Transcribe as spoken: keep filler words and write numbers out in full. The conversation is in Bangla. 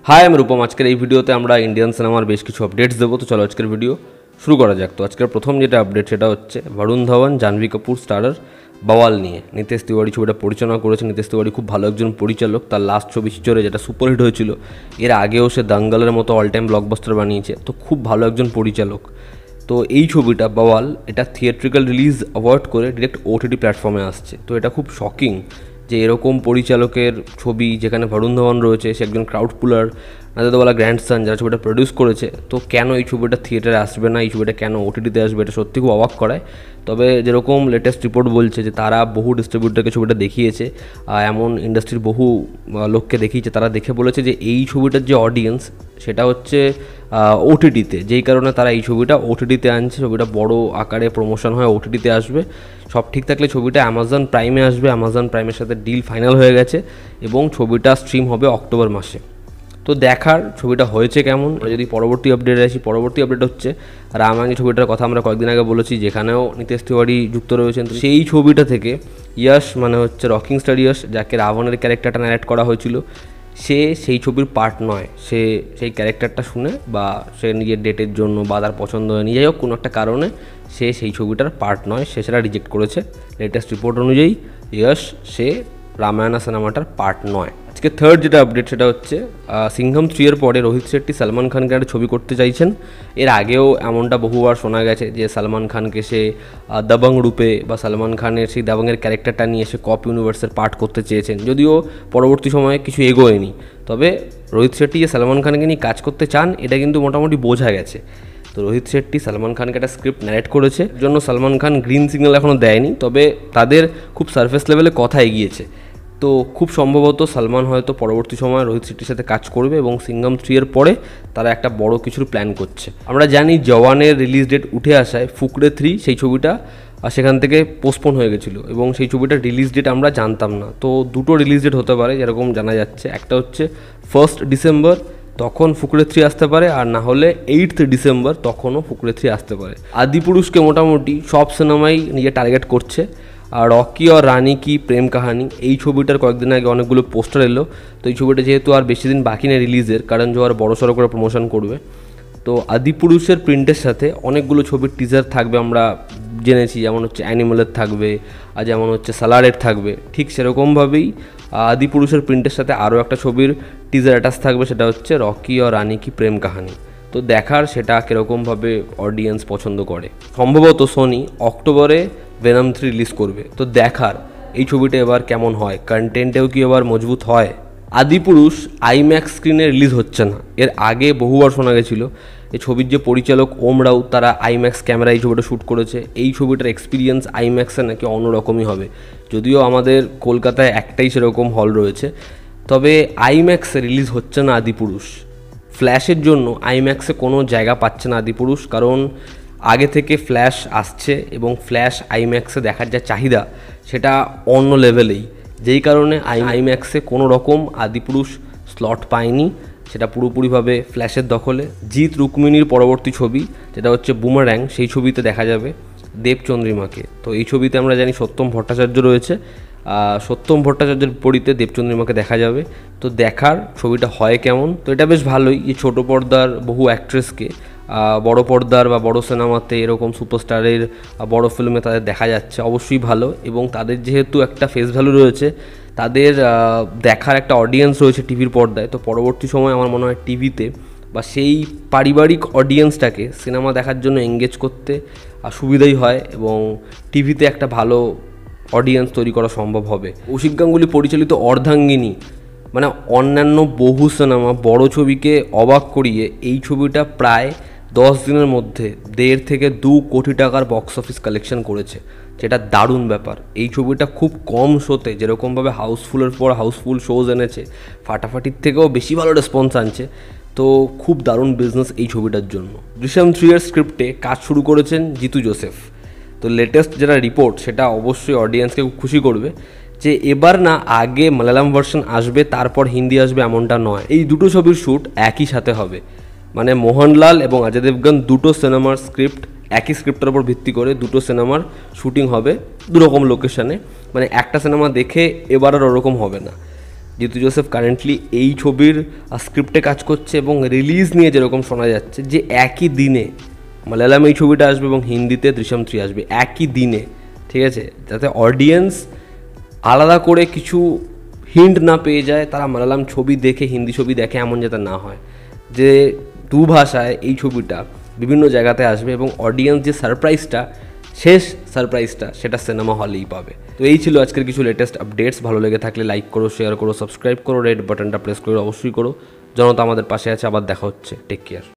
হাই, আমি রূপম। আজকের এই ভিডিওতে আমরা ইন্ডিয়ান সিনেমার বেশ কিছু আপডেটস দেবো। তো চলো আজকের ভিডিও শুরু করা যাক। তো আজকের প্রথম যেটা আপডেট সেটা হচ্ছে বরুণ ধাওয়ান জাহ্নবী কাপুর স্টারার বাওয়াল নিয়ে। নিতেশ তিওয়ারি ছবিটা পরিচালনা করেছে। নিতেশ তিওয়ারি খুব ভালো একজন পরিচালক। তার লাস্ট ছবি চিচোরে যেটা সুপারহিট হয়েছিল, এর আগেও সে দাঙ্গালের মতো অল টাইম ব্লকবাস্টার বানিয়েছে। তো খুব ভালো একজন পরিচালক। তো এই ছবিটা বাওয়াল এটা থিয়েট্রিক্যাল রিলিজ অ্যাভয়েড করে ডিরেক্ট ওটিটি প্ল্যাটফর্মে আসছে। তো এটা খুব শকিং যে এরকম পরিচালকের ছবি যেখানে বরুণ ধাওয়ান রয়েছে, সে একজন ক্রাউড পুলার, নাজাদওয়ালা গ্র্যান্ডসান যারা ছবিটা প্রডিউস করেছে, তো কেন এই ছবিটা থিয়েটারে আসবে না, এই ছবিটা কেন ওটিটিতে আসবে, এটা সত্যি খুব অবাক করায়। তবে যেরকম লেটেস্ট রিপোর্ট বলছে যে তারা বহু ডিস্ট্রিবিউটরকে ছবিটা দেখিয়েছে, এমন ইন্ডাস্ট্রির বহু লোককে দেখিয়েছে, তারা দেখে বলেছে যে এই ছবিটার যে অডিয়েন্স সেটা হচ্ছে ওটিটিতে, যেই কারণে তারা এই ছবিটা ওটিটিতে আনছে। ছবিটা বড় আকারে প্রমোশন হয়, ওটিটিতে আসবে। সব ঠিক থাকলে ছবিটা অ্যামাজন প্রাইমে আসবে। অ্যামাজন প্রাইমের সাথে ডিল ফাইনাল হয়ে গেছে এবং ছবিটা স্ট্রিম হবে অক্টোবর মাসে। তো দেখার ছবিটা হয়েছে কেমন। যদি পরবর্তী আপডেট আসি, পরবর্তী আপডেট হচ্ছে রামায়ণ ছবিটার কথা আমরা কয়েকদিন আগে বলেছি, যেখানেও নিতেশ তিওয়ারি যুক্ত রয়েছেন। তো সেই ছবিটা থেকে ইয়াশ, মানে হচ্ছে রকিং স্টার ইয়াশ, যাকে রাবণের ক্যারেক্টারটা ন্যারেট করা হয়েছিল, সে সেই ছবির পার্ট নয়। সে সেই ক্যারেক্টারটা শুনে বা সে নিজের ডেটের জন্য বা তার পছন্দ হয়নি, যাই হোক কোনো একটা কারণে সে সেই ছবিটার পার্ট নয়, সে সেটা রিজেক্ট করেছে। লেটেস্ট রিপোর্ট অনুযায়ী ইয়াশ সে রামায়ণা সিনেমাটার পার্ট নয়। আজকে থার্ড যেটা আপডেট সেটা হচ্ছে সিংঘম থ্রি এর পরে রোহিত শেট্টি সালমান খানকে একটা ছবি করতে চাইছেন। এর আগেও এমনটা বহুবার শোনা গেছে যে সালমান খানকে সে দাবাং রূপে বা সালমান খানের সেই দাবাংয়ের ক্যারেক্টারটা নিয়ে সে কপ ইউনিভার্সের পার্ট করতে চেয়েছেন, যদিও পরবর্তী সময়ে কিছু এগোয়নি। তবে রোহিত শেট্টি যে সালমান খানকে নিয়ে কাজ করতে চান এটা কিন্তু মোটামুটি বোঝা গেছে। তো রোহিত শেট্টি সালমান খানকে একটা স্ক্রিপ্ট ন্যারেট করেছে, জন্য সালমান খান গ্রিন সিগন্যাল এখনও দেয়নি, তবে তাদের খুব সারফেস লেভেলে কথা এগিয়েছে। তো খুব সম্ভবত সালমান হয়তো পরবর্তী সময় রোহিত শেট্টির সাথে কাজ করবে এবং সিংঘম থ্রি এর পরে তারা একটা বড় কিছুর প্ল্যান করছে। আমরা জানি জওয়ানের রিলিজ ডেট উঠে আসায় ফুকরে থ্রি সেই ছবিটা সেখান থেকে পোস্টপোন হয়ে গেছিলো এবং সেই ছবিটার রিলিজ ডেট আমরা জানতাম না। তো দুটো রিলিজ ডেট হতে পারে যেরকম জানা যাচ্ছে, একটা হচ্ছে ফার্স্ট ডিসেম্বর, তখন ফুকরে থ্রি আসতে পারে, আর না হলে এইটথ ডিসেম্বর, তখনও ফুকরে থ্রি আসতে পারে। আদিপুরুষকে মোটামুটি সব সিনেমাই নিজে টার্গেট করছে। আর রকি আর রানী কি প্রেম কাহানি, এই ছবিটার কয়েকদিন আগে অনেকগুলো পোস্টার এলো। তো এই ছবিটা যেহেতু আর বেশি দিন বাকি নেই রিলিজের, কারণ জোয়ার বড় সড়ো করে প্রমোশন করবে। তো আদিপুরুষের প্রিন্টের সাথে অনেকগুলো ছবির টিজার থাকবে আমরা জেনেছি, যেমন হচ্ছে অ্যানিমেলের থাকবে আর যেমন হচ্ছে সালারের থাকবে। ঠিক সেরকমভাবেই আদিপুরুষের প্রিন্টের সাথে আরও একটা ছবির টিজার অ্যাটাচ থাকবে, সেটা হচ্ছে রকি আর রানী কি প্রেম কাহানি। তো দেখার সেটা কীরকমভাবে অডিয়েন্স পছন্দ করে। সম্ভবত সোনি অক্টোবরে ভেনম থ্রি রিলিজ করবে। তো দেখার এই ছবিটা এবার কেমন হয়, কন্টেন্টেও কি এবার মজবুত হয়। আদিপুরুষ আইম্যাক্স স্ক্রিনে রিলিজ হচ্ছে না। এর আগে বহুবার শোনা গেছিলো এই ছবির যে পরিচালক ওম রাউত, তারা আইম্যাক্স ক্যামেরা এই ছবিটা শ্যুট করেছে। এই ছবিটার এক্সপিরিয়েন্স আইম্যাক্সে নাকি অন্যরকমই হবে, যদিও আমাদের কলকাতায় একটাই সেরকম হল রয়েছে। তবে আইম্যাক্সে রিলিজ হচ্ছে না আদিপুরুষ। ফ্ল্যাশের জন্য আইম্যাক্সে কোনো জায়গা পাচ্ছে না আদিপুরুষ, কারণ আগে থেকে ফ্ল্যাশ আসছে এবং ফ্ল্যাশ আইম্যাক্সে দেখার যা চাহিদা সেটা অন্য লেভেলেই, যেই কারণে আই আইম্যাক্সে কোনো রকম আদিপুরুষ স্লট পায়নি। সেটা পুরোপুরিভাবে ফ্ল্যাশের দখলে। জিৎ রুক্মিণীর পরবর্তী ছবি যেটা হচ্ছে বুমার্যাং, সেই ছবিতে দেখা যাবে দেবচন্দ্রিমাকে। তো এই ছবিতে আমরা জানি সত্যম ভট্টাচার্য রয়েছে, সত্যম ভট্টাচার্যের বিপরীতে দেবচন্দ্রিমাকে দেখা যাবে। তো দেখার ছবিটা হয় কেমন। তো এটা বেশ ভালোই, এই ছোটো পর্দার বহু অ্যাক্ট্রেসকে বড় পর্দার বা বড় সিনেমাতে এরকম সুপারস্টারের বড় ফিল্মে তাদের দেখা যাচ্ছে, অবশ্যই ভালো। এবং তাদের যেহেতু একটা ফেস ভ্যালু রয়েছে, তাদের দেখার একটা অডিয়েন্স রয়েছে টিভির পর্দায়। তো পরবর্তী সময় আমার মনে হয় টিভিতে বা সেই পারিবারিক অডিয়েন্সটাকে সিনেমা দেখার জন্য এঙ্গেজ করতে সুবিধাই হয় এবং টিভিতে একটা ভালো অডিয়েন্স তৈরি করা সম্ভব হবে। কৌশিক গাঙ্গুলি পরিচালিত অর্ধাঙ্গিনী, মানে অন্যান্য বহু সিনেমা বড় ছবিকে অবাক করিয়ে এই ছবিটা প্রায় দশ দিনের মধ্যে দেড় থেকে দু কোটি টাকার বক্স অফিস কালেকশন করেছে, যেটা দারুণ ব্যাপার। এই ছবিটা খুব কম শোতে যেরকমভাবে হাউসফুলের পর হাউসফুল শোজ এনেছে, ফাটাফাটির থেকেও বেশি ভালো রেসপন্স আনছে। তো খুব দারুণ বিজনেস এই ছবিটার জন্য। দৃশ্যম থ্রি এর স্ক্রিপ্টে কাজ শুরু করেছেন জিতু জোসেফ। তো লেটেস্ট যেটা রিপোর্ট সেটা অবশ্যই অডিয়েন্সকে খুব খুশি করবে যে এবার না আগে মালায়ালাম ভার্সন আসবে তারপর হিন্দি আসবে এমনটা নয়, এই দুটো ছবির শ্যুট একই সাথে হবে। মানে মোহনলাল এবং অজয় দেবগন দুটো সিনেমার স্ক্রিপ্ট একই স্ক্রিপ্টের উপর ভিত্তি করে দুটো সিনেমার শুটিং হবে দুরকম লোকেশানে। মানে একটা সিনেমা দেখে এবার আর ওরকম হবে না। জিতু জোসেফ কারেন্টলি এই ছবির স্ক্রিপ্টে কাজ করছে এবং রিলিজ নিয়ে যেরকম শোনা যাচ্ছে যে একই দিনে মালায়ালামে এই ছবিটা আসবে এবং হিন্দিতে দৃশ্যম থ্রি আসবে একই দিনে, ঠিক আছে, যাতে অডিয়েন্স আলাদা করে কিছু হিন্ট না পেয়ে যায়, তারা মালায়ালাম ছবি দেখে হিন্দি ছবি দেখে এমন যাতে না হয়, যে দু ভাষায় এই ছবিটা বিভিন্ন জায়গাতে আসবে এবং অডিয়েন্স যে সারপ্রাইজটা, শেষ সারপ্রাইজটা সেটা সিনেমা হলেই পাবে। তো এই ছিল আজকের কিছু লেটেস্ট আপডেটস। ভালো লেগে থাকলে লাইক করো, শেয়ার করো, সাবস্ক্রাইব করো, রেড বাটনটা প্রেস করো, অবশ্যই করো। জনতা আমাদের পাশে আছে। আবার দেখা হচ্ছে। Take care.